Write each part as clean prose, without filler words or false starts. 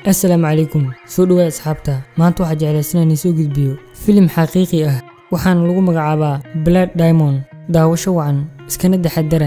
السلام عليكم soo dhawaad asxaabta maanta waxa jeclaysanaa soo gudbiyo filim xaqiiqi ah waxaan lagu magacaabaa Blood Diamond daawasho wacan iskana taxadara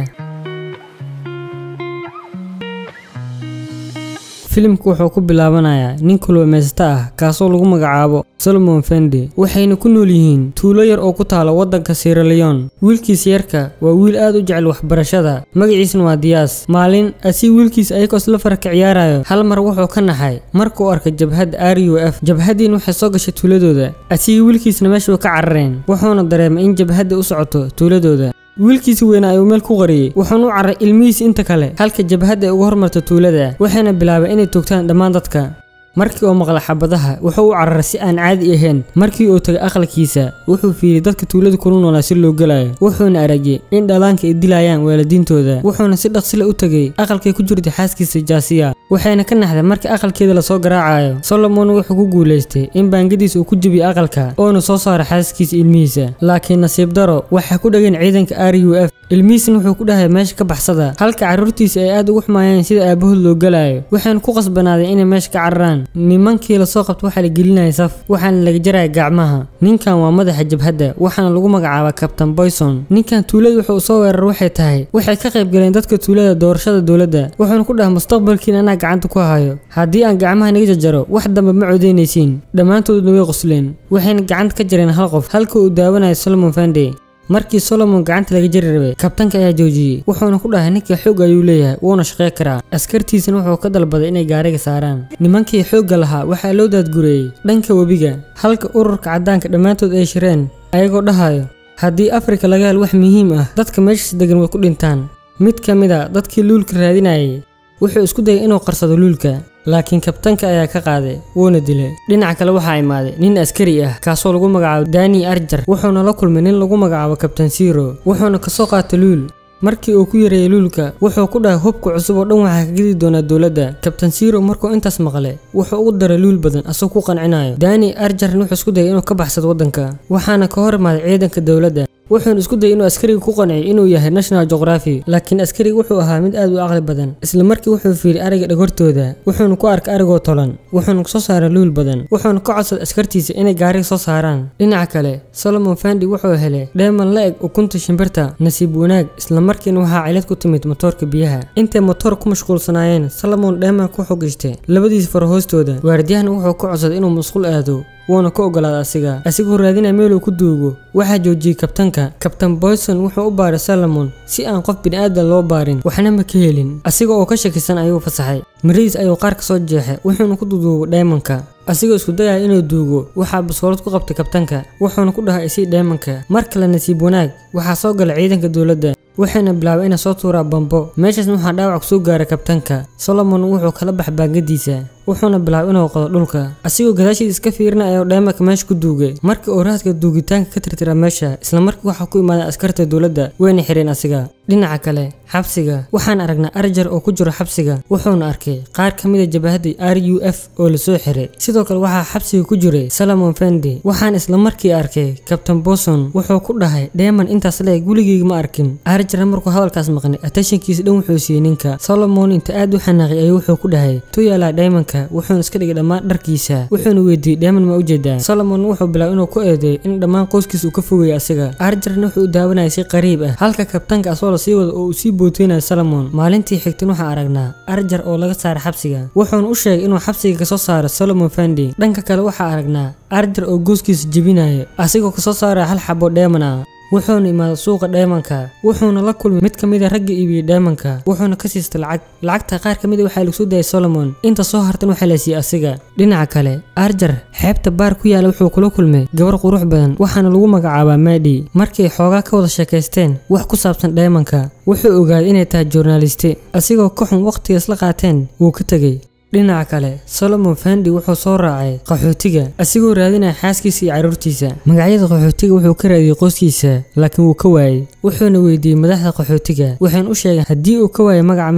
filimku wuxuu ku bilaabanayaa nin kulmaysta ah kaasoo lagu magacaabo Solomon Fendi waxayna ku nool yihiin tuulo yar oo ku taala wadanka Sierra Leone wiilkiis yarka waa wiil aad u jecel waxbarashada magaciisuna waa Diaz maalin asi wiilkiis ayagoo isla farka ciyaarayo hal mar wuxuu ka naxay markuu arkay jabhad RUF jabhadiin waxay soo gashay tuuladooda asi wiilkiisna meesha ka carareen wuxuuna dareemay in jabhada u socoto tuuladooda wiilkiisa weena ay meel ku qariyay wuxuu u caray ilmihiis inta kale halka jabhada ugu hormartay tuulada waxayna bilaabay inay toogtaan dhamaan dadka markii uu maqlay xabadaha wuxuu u cararay si aan caadi ahayn markii uu tagay aqalkiisa wuxuu fiiray dadka tuulada ku noolaa si loo galayo wuxuuna aragay in dhalaanka ay dilayaan waalidiintooda wuxuuna si dhaqsi leh u tagay aqalkay ku jirtay xaaskiisa Jaasiya waxayna ka naxday markii aqalkeeda la soo garaacayo Solomon wuxuu ku guuleystay in baangadiisa uu ku jibiyay aqalka oo soo saaray xaaskiisa ilmihiisa laakiin nasiib daro waxa ku dhagan ciidanka RUF ilmihiisna wuxuu ku dhahay meesha ka baxsada halka carruurtiisa ay aad ugu xumaayeen sida aabahood loo galayo waxaan ku qasbanaaday inay meesha ka cararaan nimankii la soo qabtay waxa la gelinayay saf waxaan laga jaray gacmaha ninkan waa madaxa jabhada waxaana lagu magacaabaa Captain Poison ninkan tuulada wuxuu soo weerar waxay tahay waxay ka qayb galeen dadka tuulada doorashada dawladda wuxuuna ku dhahay mustaqbalkiina ana gacanta ku hayo hadii aan gacmaha naga jajaro wax dambe ma codeynaysiin dhamaantoodna way qosleen waxayna gacanta ka jareen hal qof halka uu daawanayo Solomon Fendi markii Solomon gacanta laga jari rabay kabtanka ayaa joojiyay wuxuuna ku dhahay ninka xoog ayuu leeyahay wuuna shaqeyn karaa askartiisana wuxuu ka dalbaday inay gaariga saaraan nimankii xoog lahaa waxa loo daadgureeyay dhanka wabiga halka ururka cadaanka dhamaantood ay shireen ayagoo dhahayo hadii Afrika laga helo wax muhiim ah dadka meesha degan way ku dhintaan mid kamid ah dadkii luulka raadinayay wuxuu isku dayay inuu qarsado luulka laakiin kabtanka ayaa ka qaaday wuuna dilay dhinaca kale waxa imaaday nin askari ah kaasoo lagu magacaabo Dani Arjar wuxuuna la kulmay nin lagu magacaabo Captain Zero wuxuuna ka soo qaatay luul markii uu ku yareeyay luulka wuxuu ku dhahay hubka cusub oo dhan waxa ka gidi doona dawladda Captain Zero markuu intaas maqlay wuxuu ugu daray luul badan asoo ku qancinayo Dani Arjar wuxuu isku dayay inuu ka baxsado wadanka waxaana ka hor imaaday ciidanka dawladda wuxuu isku dayay inuu askariga ku qanciyo inuu yahay National Geography laakiin askariga wuxuu ahaa mid aad u aqli badan isla markii wuxuu fiiray ariga dhagortooda wuxuuna ku arkay arigoo tolan wuxuuna soo saaray luul badan wuxuuna ka codsaday askartiisa inay gaariga soo saaraan dhinaca kale Solomon Fendi wuxuu helay dheeman la eg ukunta shimbirta nasiib wanaag isla markiina waxa cilad ku timid motorka biyaha intay motor ku mashquulsanaayeen Solomon dheeman ku xogeystay labadiis far hoostooda waardiyahana wuxuu ka codsaday inuu masquul aado wuuna ka ogolaaday asigoo raadinaya meel uu ku duugo waxa joojiyay kabtanka Captain Poison wuxuu u baaray Solomon si aan qof bini'aadam loo baarin waxna ma ka helin asigoo ka shakisan ayuu fasaxay miriis ayuu qaar ka soo jeexay wuxuuna ku duugo diamondka asigoo isku dayay inuu duugo waxa basoolad ku qabtay kabtanka wuxuuna ku dhahay si diamondka markale nasiib wanaag waxa soo galay ciidanka dawladda waxayna bilaabay inay soo tuuraa bambo meeshaas waxa dhaawac soo gaaray kabtanka Solomon wuxuu kala bax baangadiisa wuxuuna bilaabay inuu qodo dhulka asigoo gadaashiisa iska fiirinayo dheemanka meesha ku duugay markii uu raadka duugitaanka ka tirtira meesha isla markii waxa ku imaaday askarta dawladda wayna xireen asiga dhinaca kale xabsiga waxaan aragnaa Arjar oo ku jiro xabsiga wuxuuna arkay qaar kamid ah jabhada RUF oo la soo xiray sidoo kale waxa xabsiga ku jiray Solomon Fendi waxaan isla markii arkay Captain Poison wuxuu ku dhahay dheeman intaas leeg guligeyga ma arkin Arjar markuu hadalkaas maqnay attentionkiisa dhan wuxuu siiyay ninka Solomon inta aad u xanaaqay ayuu wuxuu ku dhahay tuyala dheemanka wuxuu iska dhigay dhamaan dharkiisa wuxuuna weydiiyay dheeman ma u jeedaa Solomon wuxuu bilaabay inuu ku eedeeyo in dhamaan qoyskiisa uu ka fogeeyo asiga Arjarna wuxuu daawanayay si qariib ah halka kabtanka asoo la sii wado oo si booteenay Solomon maalintii xigtay waxa aragnaa Arjar oo laga saaray xabsiga wuxuuna u sheegay inuu xabsiga ka soo saaro Solomon Fendi dhanka kale waxa aragnaa Arjar oo gooskiisa jibinayo asigoo ka soo saaray hal xabo dheeman ah wuxuuna imaaday suuqa dheemanka wuxuuna la kulmay mid kamid ah ragga iibiyay dheemanka wuxuuna ka siistay lacagta qaar kamid ah waxa lagu soo dayay Solomon inta soo hartan waxa la siiyay asiga dhinaca kale Arjar xeebta baar ku yaala wuxuu kula kulmay gabar qurux badan waxaana lagu magacaabaa Madi markay xoogaa ka wada sheekaysteen wax ku saabsan dheemanka wuxuu ogaaday inay tahay journaliste asigoo ka xun waqtiga isla qaateen wuu ka tagay dhinaca kale Solomon Fendi wuxuu soo raacay qaxootiga asigoo raadinaya xaaskiisa iyo carruurtiisa magacyada qaxootiga wuxuu ka raadiyay qoyskiisa laakiin wuu ka waayay wuxuuna weydiiyay madaxda qaxootiga waxaan u sheegay hadii uu ka waayo magaca meesha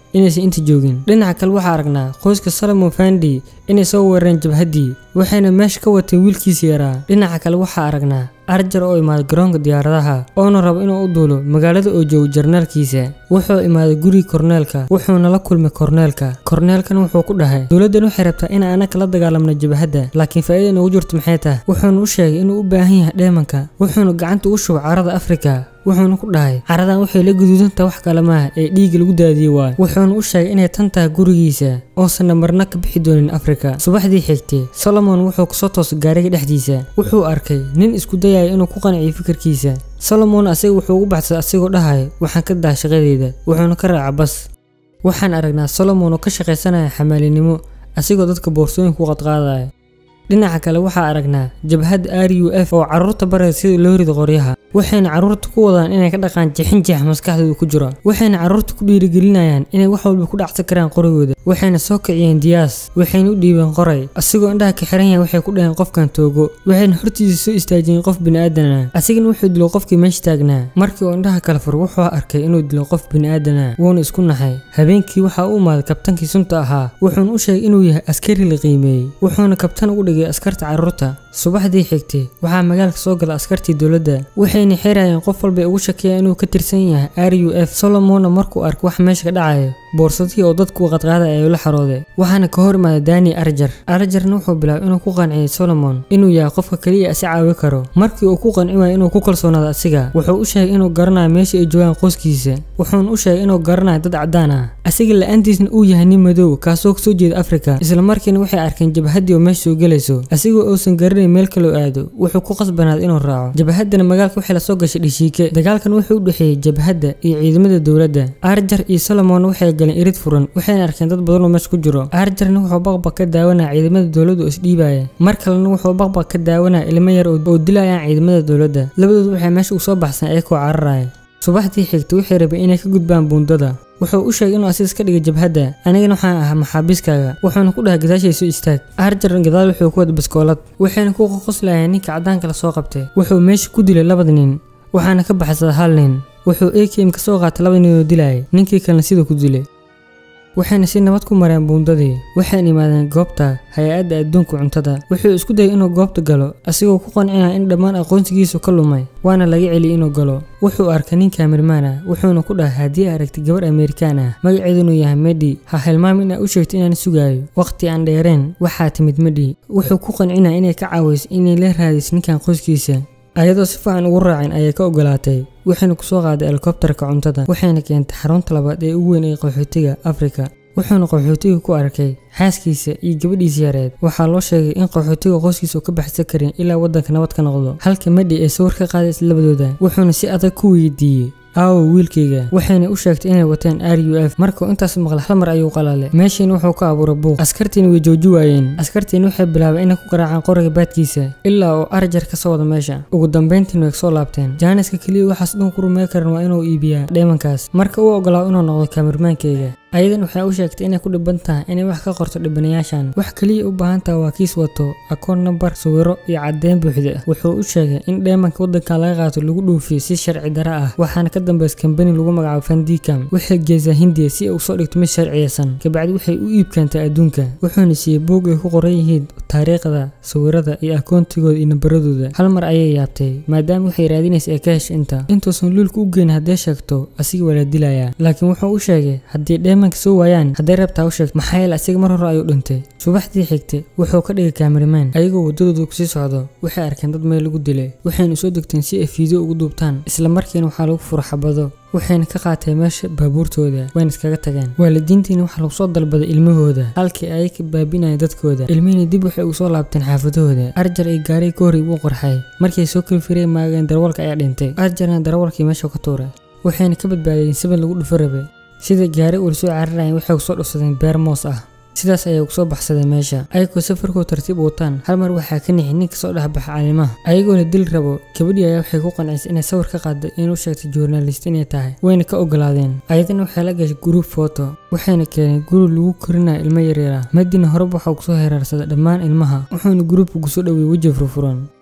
inaysan inta joogin. dhinaca kale waxaa aragnaa qoyska Solomon Fandi inay soo weerareen jabhaddii waxayna meesha ka wateen wiilkiisa yaraa. dhinaca kale waxaa aragnaa Arjar oo imaaday garoonka diyaaradaha oona rabo inuu u duulo magaalada oo joogo jarnaalkiisa. wuxuu imaaday guriga korneelka wuxuuna la kulmay korneelka. korneelkan wuxuu ku dhahay dowladdan waxay rabtaa in aan kala dagaalamno jabhadda laakiin faa'iido inuu jirto maxay tahay. wuxuuna u sheegay inuu u baahan yahay dheemanka wuxuuna gacanta u shubay carada Afrika. wuxuuna ku dhahay caradan waxay la guduudantaa wax kale maaha ee dhiig lagu daadiyay waay. wuxuuna u sheegay inay tan tahay gurigiisa oosan marna ka bixi doonin Afrika. subaxdii xigtay Solomon wuxuu ku soo toosay gaariga dhexdiisa wuxuu arkay nin isku dayay inuu ku qanciyo fikirkiisa. Solomon asaga wuxuu ugu baxsaday asigoo dhahay waxaan ka daa shaqadeeda wuxuuna ka raacay bas. waxaan aragnaa Solomon oo ka shaqaysanaya xamaalinimo asigoo dadka boorsooyin ku qadqaadaya. dhinaca kale waxaa aragnaa jabhad RUF oo carruurta baray sida loo rido qoryaha waxayna carruurta ku wadaan inay ka dhaqaan jixin maskaxdooda ku jiro waxayna carruurta ku dhiirigelinayaan inay wax walba ku dhacsan karaan qorigooda waxayna soo kiciyeen Diyaas waxayna u dhiibeen qoray asigoo indhaha ka xiran yahay waxay ku dhaheen qofkan toogo waxayna hortiisa soo istaajiyeen qof bini'aadan ah asigana wuxuu dilay qofkii meesha taagnaa markii uu indhaha kala fur wuxuu arkay inuu dilay qof bini'aadan ah wuuna isku naxay habeenkii waxa uu imaaday kabtankii sunta ahaa wuxuuna u sheegay inuu yahay askari la qiimeeyay wuxuuna kabtan ugu dhigay askarta carruurta. subaxdii xigtay waxaa magaalka soo galay askartii dowladda waxayna xirayeen qof walba ugu shakiyay inuu ka tirsan yahay RUF. Solomon markuu arkay wax meesha ka dhacay boorsadii oo dadku qadqaaday ay la xarooday waxaana ka hor imaaday Dani Arjarna wuxuu bilaabay inuu ku qanciyo Solomon inuu yahay qofka kaliya si caawi karo. markii uu ku qanci waayay inuu ku kalsoonaado asiga wuxuu u sheegay inuu garanayo meesha ay joogaan qoyskiisa wuxuuna u sheegay inuu garanayo dad cadaan ah asiga la'aantiisna uu yahay nin madow kaasoo ka soo jeeda Afrika. isla markiina waxay arkeen jabhaddii oo meesha soo galayso asigoo uusan garanayn meel kale oo aado wuxuu ku qasbanaaday inuu raaco. jabhaddana magaalka waxay la soo gashay dhishiike dagaalkan wuxuu u dhaxeeyay jabhadda iyo ciidamada dowladda. Arjar iyo Solomon waxay galeen irid furan waxayna arkeen dad badan oo meesha ku jiro. Arjarna wuxuu baqbaq ka daawanaa ciidamada dowladda oo isdhiibaya mar kalena wuxuu baqbaq ka daawanaa ilmo yar oo dilayaan ciidamada dowladda. labadoodu waxay meesha u soo baxsan ayagoo cararaya. subaxdii xigtay waxay rabeen inay ka gudbaan buundada wuxuu u sheegay inuu asiis ka dhigay jabhadda anigana waxaan ahaa maxaabiiskaaga wuxuuna ku dhahay gadaashiisa istaag. Arjar gadaal wuxuu ku wada baskoolad waxayna ku qoslayeen ninka cadaanka la soo qabtay wuxuu meesha ku dilay 2 nin waxaana ka baxsaday 1 nin wuxuu AKM ka soo qaatay 2 nin oo dilay ninkii kalena sidoo ku dilay. waxayna si nabad ku mareen buundadii waxayna imaadeen goobta hay'adda adduunka cuntada wuxuu isku dayay inuu goobta galo asigoo ku qancinaya in dhammaan aqoonsigiisu ka lumay waana laga celiyay inuu galo. wuxuu arkay nin Kaamirmaan ah wuxuuna ku dhahay haddii aragtay gabar Ameerikaan ah magaceeduna yahay Medi ha hilmaam inay u sheegto inaan sugaayo waqti aan dheereen waxaa timid Medi wuxuu ku qancinaya inay ka caawiso inay la raadiso ninkan qoyskiisa ayadoo si fiican ugu raacin ayay ka ogolaatay waxayna ku soo qaaday helikobtarka cuntada waxayna keentay xarunta labaad ee ugu weyn ee qaxootiga Afrika. wuxuuna qaxootiga ku arkay xaaskiisa iyo gabadhiisa yareed waxaa loo sheegay in qaxootiga qoyskiisa ka baxsan karin ilaa wadanka nabad ka noqdo halka Medi ay sawir ka qaaday labadooda wuxuuna si adag ku weydiiyay wiilkayga waxayna u sheegtay inay wataan RUF markuu intaas maqlay hal mar ayuu qalaalay meeshiina wuxuu ka abuuray buuq askartiina way jooji waayeen askartiina waxay bilaabeen inay ku garaacaan qoriga baadkiisa ilaa uu Arjar ka soo wada meesha ugu dambeyntiina way soo laabteen. Jaaniska kaliya waxaas dhan ku rumey karan waa inuu iibiyaa dheemankaas marka uu ogolaaday inuu noqdo kaamirmaankayga. ayadan waxay u sheegtay inay ku dhiban tahay inay wax ka qorto dhibanayaashan wax kaliya u baahan tahay waa kiis wato akoon number sawiro iyo cadeyn buuxda. wuxuu u sheegay in dheemanka wadanka laga qaato lagu dhoofiyo si sharci dara ah waxaana ka dambeys company lagu magacaabo Fandicam waxay geesaa Hindiya si uu soo dhigto mid sharciyeysan kabacdi waxay u iib keentay adduunka wuxuuna siiyay buug ay ku qoran yihiin taariikhda sawirada iyo akoontigooda iyo nambaradooda. hal mar ayay yaabtay maadaama waxay raadinaysaa ee ka heshay intuusan luulka u geyn haddii sheegto asiga waa la dilayaa laakiin wuxuu u sheegay haddii dheemanka soo waayaan hadday rabtaa u sheeg maxaa yeelay asiga mar hore ayuu dhintay. subaxdii xigtay wuxuu ka dhigay kaamirmaan ayagoo wadadooda ku sii socdo waxay arkeen dad meel lagu dilay waxayna soo degteen si ay fiideo ugu duubtaan isla markiina waxaa lagu furo xabado waxayna ka qaateen meesha baabuurtooda wayna iskaga tageen. waalidiintiina waxaa lagu soo dalbaday ilmahooda halkii ay ka baabinayeen dadkooda ilmihiina dib waxay ugu soo laabteen xaafadahooda. Arjar ay gaari ka hor ugu qorxay markay soo kalfirey maageen darawalka ayaa dhintay Arjarna darawalkii meesha ka tuuray waxayna ka badbaadeen sabab lagu dhufo rabay sida gaari uu soo cararayay waxay ku soo dhufsadeen beer moos ah sidaas ayay ku soo baxsadeen meesha ayagoo safarkooda tartiib wataan hal mar waxaa ka nixin ninka soo dhaxbaxa calimaha ayagoo la dil rabo gabadhii ayaa waxay ku qancisay inay sawir ka qaado inuu sheegtay journalist inay tahay wayna ka ogolaadeen. ayadana waxay la gashay group photo waxayna keeneen guri lagu korinayo ilmo yaryar Medina hore waxa uu soo heerarsaday dhammaan ilmaha wuxuuna groupku ku soo dhaweeyay waji furfuran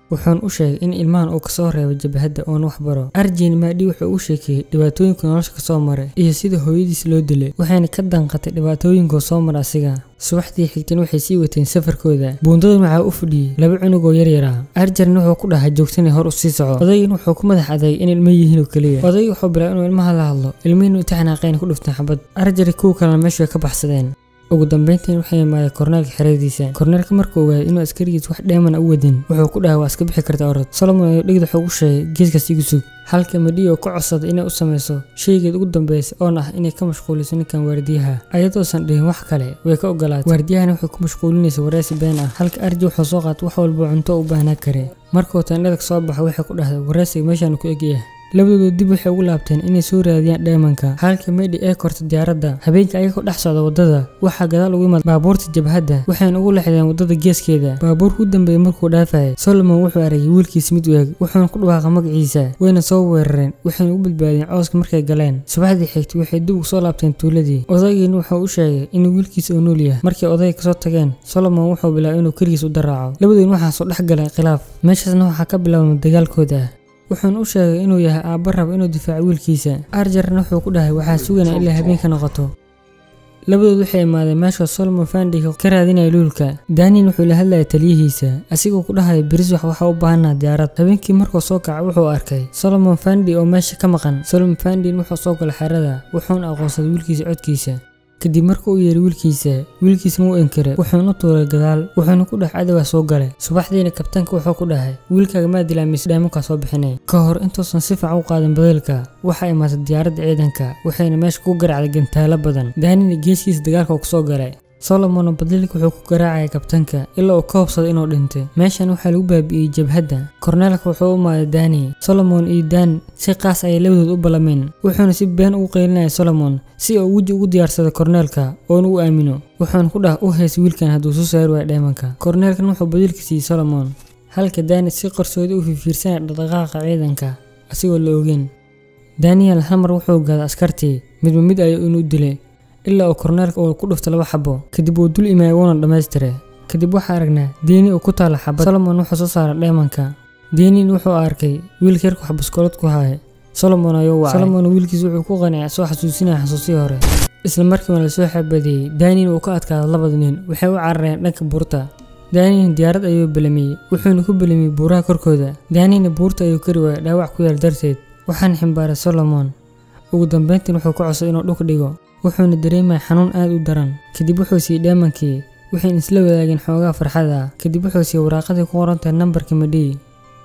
wuxuuna u sheegay in ilmahan uu kasoo reebay jabhadda oo wax baro. Arjun Maadi wuxuu u sheegay dhibaatooyinka nolosha ka soo maray iyo sida hooyadiis loo dilay, waxayna ka danqatay dhibaatooyinka soo maray asiga. subaxdii xigtay waxay sii wateen safarkooda. buundadan waxaa u fadhiyay laba cunug oo yar yar ah. Arjun wuxuu ku dhahay joogtana hor u sii soco. Odaygan wuxuu ku madax aday in ilmo yihiin oo kaliya. Odaygu wuxuu bilaabay inuu ilmaha la hadlo, ilmihiina imtixaanaqeen ku dhuftaan xabad. Arjun kuwa kale meesha way ka baxsadeen. ugu dambeyntii waxay imaadeen korneelka xeradiisa. korneelka markuu ogaaday inuu askarigiis wax dheeman u wadin, wuxuu ku dhahay waa iska bixi kartaa orod. Solomon ayaa dhigda wuxuu u sheegay geeskaas igu sug. halka Maadi oo ka codsaday inay u sameyso shaygeed ugu dambeysay oo ah inay ka mashquuliso ninkan waardiyaha. ayadoosan dhihin wax kale way ka ogolaatay. waardiyahana wuxuu ku mashquulinaysa wareysi been ah. halka Arjun wuxuu soo qaatay wax walba cunto u baahnaa kare. markuu taanada soo baxay waxay ku dhahday wareysiga meeshaan ku egyahay. labadooda dib waxay ugu laabteen inay soo raadiyaan dheemanka. halka Maadi ay kortay diyaaradda. habeenkii ayagoo dhex socda wadada waxaa gadaal ugu yimid baabuurta jabhadda, waxayna ugu leexdeen wadada geeskeeda. baabuurka u dambeeyay markuu dhaafay, Solomon wuxuu aragay wiilkiisa mid weeg, wuxuuna ku dhawaaqay magaciisa. wayna soo weerareen, waxayna u badbaadeen cawska markay galeen. subaxdii xigtay waxay dib ugu soo laabteen tuuladii. odaygiina wuxuu u sheegay in wiilkiisa uu nool yahay. markii odayga kasoo tageen, Solomon wuxuu bilaabay inuu kaligiis u daraaco. labadoodna waxaa soo dhex galay khilaaf. meeshaasna waxaa ka bilaabmay dagaalkooda. wuxuuna u sheegay inuu yahay aabba raba inuu difaaco wiilkiisa. Arjun wuxuu ku dhahay waxaa suganaa ilaa habeenka noqoto. labadood waxay imaadeen meesha Solomon Fandi ka raadinaya luulka. Daniel wuxuu la hadlayay taliyihiisa, asigoo ku dhahay biris waxa u baahnaa diyaarad. habeenkii markuu soo kacay wuxuu arkay Solomon Fandi oo meesha ka maqan. Solomon Fandi wuxuu soo galay xerada, wuxuuna aqoonsaday wiilkiisa codkiisa. kadib markuu u yeeray wiilkiisa ma u inkiray, wuxuuna tuuray gadaal, wuxuuna ku dhahay cadawaa soo galay. subaxdiina kabtaanka wuxuu ku dhahay wiilkaaga ma dilaa mise dheemanka soo bixinay. ka hor intuusan si fiican u qaadin badeelka, waxaa imaatay diyaaradda ciidanka, waxayna meesha ku garaacday gantaalo badan. Daniel geeskiisa dagaalka ku soo galay. Solomon badeelka wuxuu ku garaacay kabtaanka ilaa uu ka hubsaday inuu dhintay. meeshan waxaa lagu baabi'iyay jabhadda. korneelka wuxuu u imaaday Dani. Solomon iyo Dan si qaas ay labadood u balameen, wuxuuna si been ugu qeylinayay Solomon si uu weji ugu diyaarsado korneelka oo uu aamino. wuxuuna ku dhahay u hees wiilkan hadduu soo saari waayo dheemanka. korneelkan wuxuu badeelka siiyay Solomon, halka Dani si qarsoodi u fiirsanaya dhaqdhaqaaqa ciidanka asigoo la ogeyn. Daniel hal mar wuxuu gaaday askartii mid ayuu inuu dilay ilaa uu korneelka uu ku dhuftay 2 xabo. kadib uu dul imaayay wuuna dhammaystiray. kadib waxaa aragnaa Dani oo ku taala xabad. Solomon wuxuu soo saaray dheemanka. Dani wuxuu arkay wiilka yarku xabaskoolad ku haay. Solomon ayuu wacay. Solomon wiilkiisa wuxuu ku qancay soo xasuusinaya xasuusii hore. isla markiiba la soo xabadiyay. Dani uu ka adkaaday 2 nin, waxay u carareen dhanka buurta. Dani diyaarad ayuu bilamiyay, wuxuuna ku bilamiyay buuraha korkooda. Dani buurta ayuu kari waayay dhaawac ku yaal darteed, waxaan ximbaaray Solomon. ugu dambeyntii wuxuu ku codsaday inuu dhulka dhigo, wuxuuna dareemay xanuun aad u daran. kadib wuxuu siiyay dheemankii, waxayna isla wadaageen xoogaa farxada. kadib wuxuu siiyay waraaqadii ku qoran tahay nambarka Maadi.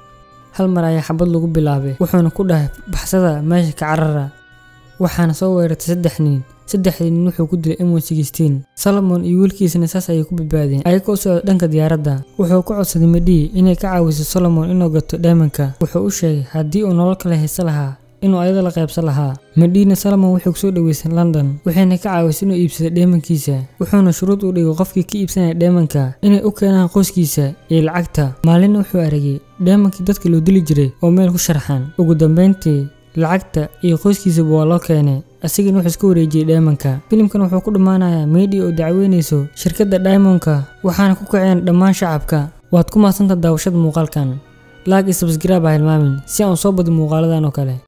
hal mar ayaa xabad lagu bilaabay, wuxuuna ku dhahay baxsada meesha ka carara. waxaana soo weerartay 3 nin. 3 nin wuxuu ku dilay M16. Solomon iyo wiilkiisana saas ayay ku badbaadeen. ayagoo socda dhanka diyaaradda, wuxuu ku codsaday Maadi inay ka caawiso Solomon inuu gato dheemanka. wuxuu u sheegay haddii uu nolol kale haysan lahaa inuu ayada la qaybsan lahaa. Maadiina Solomon wuxuu soo dhaweysay London, waxayna ka caawisay inuu iibsado dheemankiisa. wuxuuna shuruud u dhigay qofkii ka iibsanaya dheemanka inay u keenaan qoyskiisa iyo lacagta. maalin wuxuu aragay dheemankii dadka loo dili jiray oo meel ku sharxan. ugu dambeyntii lacagta iyo qoyskiisa waa loo keenay, asigana wuxuu iska wareejiyay dheemanka. filimkan wuxuu ku dhamaanayaa Maadi oo dacweynayso shirkadda Diamondka, waxaana ku kaceen dhammaan shacabka. waad ku mahadsantahay daawashada muuqaalkan. like iyo subscribe ha hilmaamin si aan soo badin muuqaaladan oo kale.